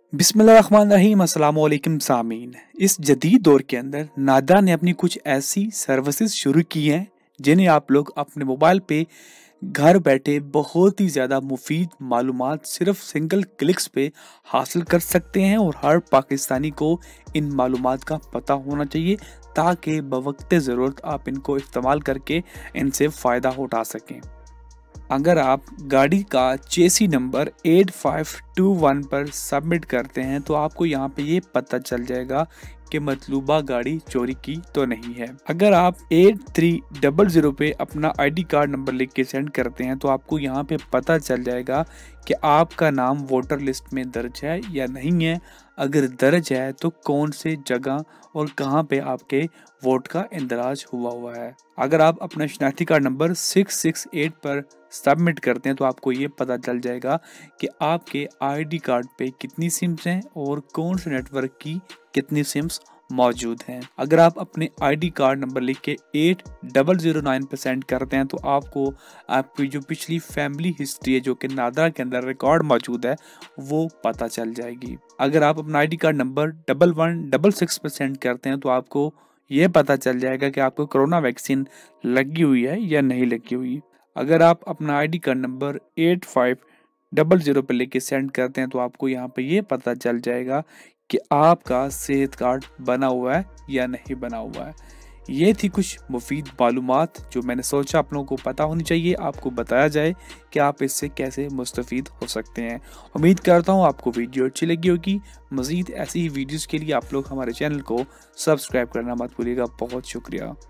बिस्मिल्लाहिर्रहमानिर्रहीम अस्सलाम वालेकुम सामीन। इस जदीद दौर के अंदर नादा ने अपनी कुछ ऐसी सर्विसेज शुरू की हैं जिन्हें आप लोग अपने मोबाइल पे घर बैठे बहुत ही ज़्यादा मुफीद मालूमात सिर्फ सिंगल क्लिक्स पे हासिल कर सकते हैं और हर पाकिस्तानी को इन मालूमात का पता होना चाहिए ताकि बवक्त ज़रूरत आप इनको इस्तेमाल करके इनसे फ़ायदा उठा सकें। अगर आप गाड़ी का चेसी नंबर 8521 पर सबमिट करते हैं तो आपको यहाँ पे ये पता चल जाएगा कि मतलूबा गाड़ी चोरी की तो नहीं है। अगर आप 8300 पे अपना आईडी कार्ड नंबर लिख के सेंड करते हैं तो आपको यहाँ पे पता चल जाएगा कि आपका नाम वोटर लिस्ट में दर्ज है या नहीं है। अगर दर्ज है तो कौन से जगह और कहाँ पे आपके वोट का इंदराज हुआ है। अगर आप अपना शनाख्ती कार्ड नंबर 668 पर सबमिट करते हैं तो आपको ये पता चल जाएगा कि आपके आईडी कार्ड पे कितनी सिम्स हैं और कौन से नेटवर्क की कितनी सिम्स मौजूद हैं। अगर आप अपने आईडी कार्ड नंबर लिख के 8009 पर सेंड करते हैं तो आपको आपकी जो पिछली फैमिली हिस्ट्री है जो कि नादा के अंदर रिकॉर्ड मौजूद है वो पता चल जाएगी। अगर आप अपना आईडी कार्ड नंबर 1166 पर सेंड करते हैं तो आपको ये पता चल जाएगा कि आपको कोरोना वैक्सीन लगी हुई है या नहीं लगी हुई। अगर आप अपना आईडी कार्ड नंबर 8500 पे लेके सेंड करते हैं तो आपको यहाँ पे ये पता चल जाएगा कि आपका सेहत कार्ड बना हुआ है या नहीं बना हुआ है। ये थी कुछ मुफीद मालूमात जो मैंने सोचा आप लोगों को पता होनी चाहिए, आपको बताया जाए कि आप इससे कैसे मुस्तफ़ीद हो सकते हैं। उम्मीद करता हूँ आपको वीडियो अच्छी लगी होगी। मज़ीद ऐसी ही वीडियोज़ के लिए आप लोग हमारे चैनल को सब्सक्राइब करना मत भूलिएगा। बहुत शुक्रिया।